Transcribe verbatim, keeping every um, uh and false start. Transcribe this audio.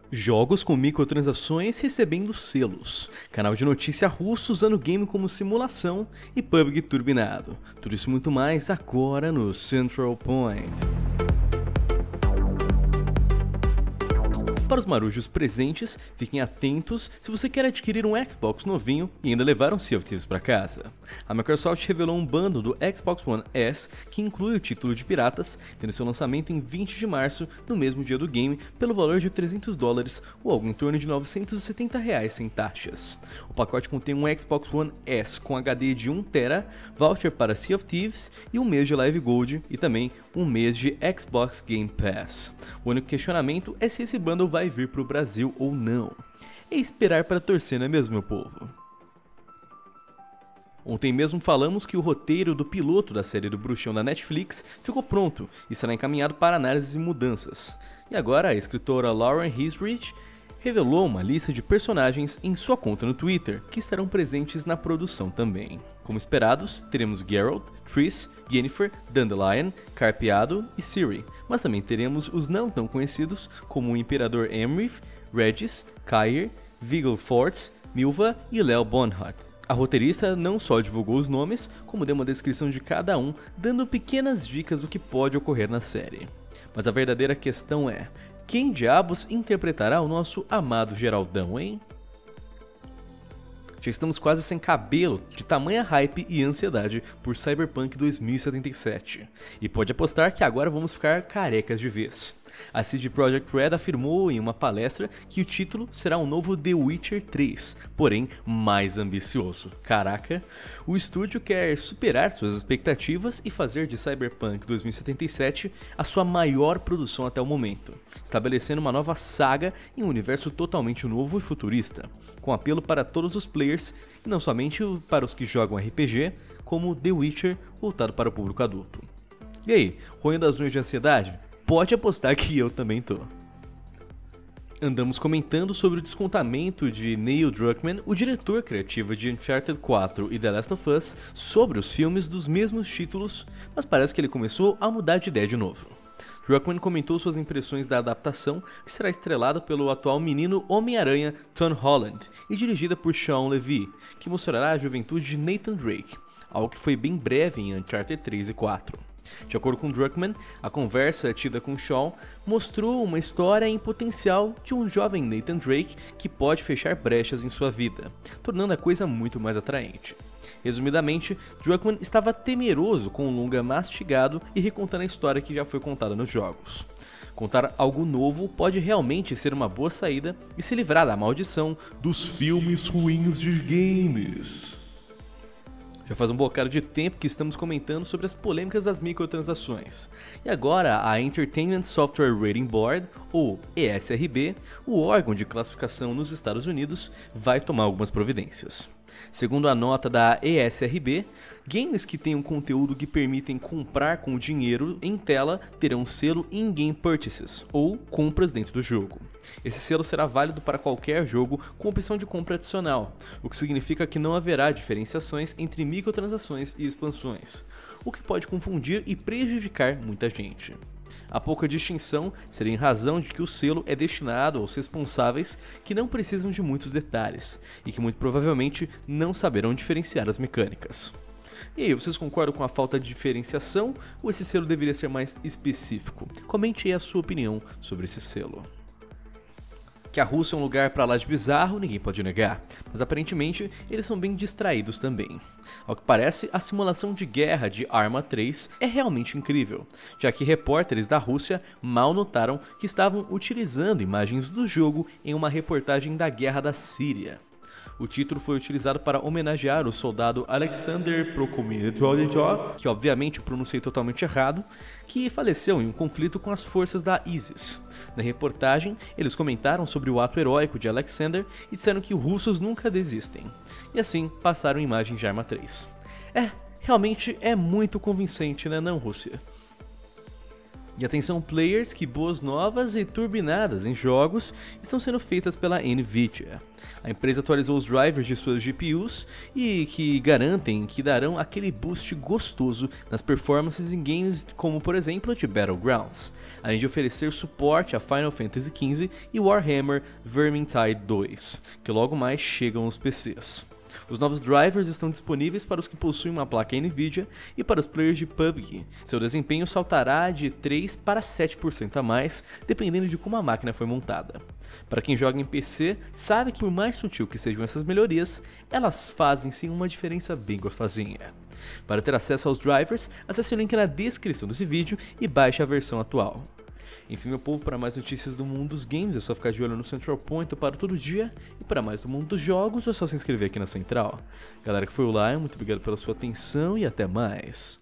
Jogos com microtransações recebendo selos, canal de notícia russo usando o game como simulação e P U B G turbinado. Tudo isso e muito mais agora no Central Point. Para os marujos presentes, fiquem atentos se você quer adquirir um Xbox novinho e ainda levar um Sea of Thieves para casa. A Microsoft revelou um bundle do Xbox One S que inclui o título de Piratas, tendo seu lançamento em vinte de março, no mesmo dia do game, pelo valor de trezentos dólares ou algo em torno de novecentos e setenta reais sem taxas. O pacote contém um Xbox One S com H D de um tera, voucher para Sea of Thieves e um mês de Live Gold e também um mês de Xbox Game Pass. O único questionamento é se esse bundle vai vir para o Brasil ou não. É esperar para torcer, não é mesmo, meu povo? Ontem mesmo falamos que o roteiro do piloto da série do Bruxão da Netflix ficou pronto e será encaminhado para análise e mudanças. E agora a escritora Lauren Hisrich revelou uma lista de personagens em sua conta no Twitter, que estarão presentes na produção também. Como esperados, teremos Geralt, Triss, Yennefer, Dandelion, Carpeado e Ciri, mas também teremos os não tão conhecidos como o Imperador Emrith, Regis, Kair, Vigil Forts, Milva e Lel Bonhart. A roteirista não só divulgou os nomes, como deu uma descrição de cada um, dando pequenas dicas do que pode ocorrer na série. Mas a verdadeira questão é: quem diabos interpretará o nosso amado Geraldão, hein? Já estamos quase sem cabelo de tamanha hype e ansiedade por Cyberpunk dois mil e setenta e sete. E pode apostar que agora vamos ficar carecas de vez. A C D Projekt Red afirmou em uma palestra que o título será um novo The Witcher três, porém mais ambicioso. Caraca, o estúdio quer superar suas expectativas e fazer de Cyberpunk dois mil e setenta e sete a sua maior produção até o momento, estabelecendo uma nova saga em um universo totalmente novo e futurista, com apelo para todos os players e não somente para os que jogam R P G, como The Witcher voltado para o público adulto. E aí, roendo as unhas de ansiedade? Pode apostar que eu também tô. Andamos comentando sobre o descontamento de Neil Druckmann, o diretor criativo de Uncharted quatro e The Last of Us, sobre os filmes dos mesmos títulos, mas parece que ele começou a mudar de ideia de novo. Druckmann comentou suas impressões da adaptação, que será estrelada pelo atual menino Homem-Aranha Tom Holland e dirigida por Sean Levy, que mostrará a juventude de Nathan Drake, algo que foi bem breve em Uncharted três e quatro. De acordo com Druckmann, a conversa tida com Sean mostrou uma história em potencial de um jovem Nathan Drake que pode fechar brechas em sua vida, tornando a coisa muito mais atraente. Resumidamente, Druckmann estava temeroso com o longa mastigado e recontando a história que já foi contada nos jogos. Contar algo novo pode realmente ser uma boa saída e se livrar da maldição dos filmes ruins de games. Já faz um bocado de tempo que estamos comentando sobre as polêmicas das microtransações. E agora a Entertainment Software Rating Board, ou E S R B, o órgão de classificação nos Estados Unidos, vai tomar algumas providências. Segundo a nota da E S R B, games que tenham conteúdo que permitem comprar com o dinheiro em tela terão selo In-Game Purchases, ou compras dentro do jogo. Esse selo será válido para qualquer jogo com opção de compra adicional, o que significa que não haverá diferenciações entre microtransações e expansões, o que pode confundir e prejudicar muita gente. A pouca distinção seria em razão de que o selo é destinado aos responsáveis que não precisam de muitos detalhes e que muito provavelmente não saberão diferenciar as mecânicas. E aí, vocês concordam com a falta de diferenciação ou esse selo deveria ser mais específico? Comente aí a sua opinião sobre esse selo. Que a Rússia é um lugar pra lá de bizarro, ninguém pode negar, mas aparentemente eles são bem distraídos também. Ao que parece, a simulação de guerra de Arma três é realmente incrível, já que repórteres da Rússia mal notaram que estavam utilizando imagens do jogo em uma reportagem da guerra da Síria. O título foi utilizado para homenagear o soldado Alexander Prokopenko, que obviamente eu pronunciei totalmente errado, que faleceu em um conflito com as forças da ISIS. Na reportagem, eles comentaram sobre o ato heróico de Alexander e disseram que os russos nunca desistem. E assim, passaram imagens de Arma três. É, realmente é muito convincente, né não, Rússia? E atenção players, que boas novas e turbinadas em jogos estão sendo feitas pela Nvidia. A empresa atualizou os drivers de suas G P Us e que garantem que darão aquele boost gostoso nas performances em games como, por exemplo, de Battlegrounds, além de oferecer suporte a Final Fantasy quinze e Warhammer Vermintide dois, que logo mais chegam aos P Cs. Os novos drivers estão disponíveis para os que possuem uma placa Nvidia e para os players de P U B G. Seu desempenho saltará de três para sete por cento a mais, dependendo de como a máquina foi montada. Para quem joga em P C, sabe que por mais sutil que sejam essas melhorias, elas fazem sim uma diferença bem gostosinha. Para ter acesso aos drivers, acesse o link na descrição desse vídeo e baixe a versão atual. Enfim, meu povo, para mais notícias do mundo dos games é só ficar de olho no Central Point para todo dia, e para mais do mundo dos jogos é só se inscrever aqui na Central. Galera que foi lá, muito obrigado pela sua atenção e até mais.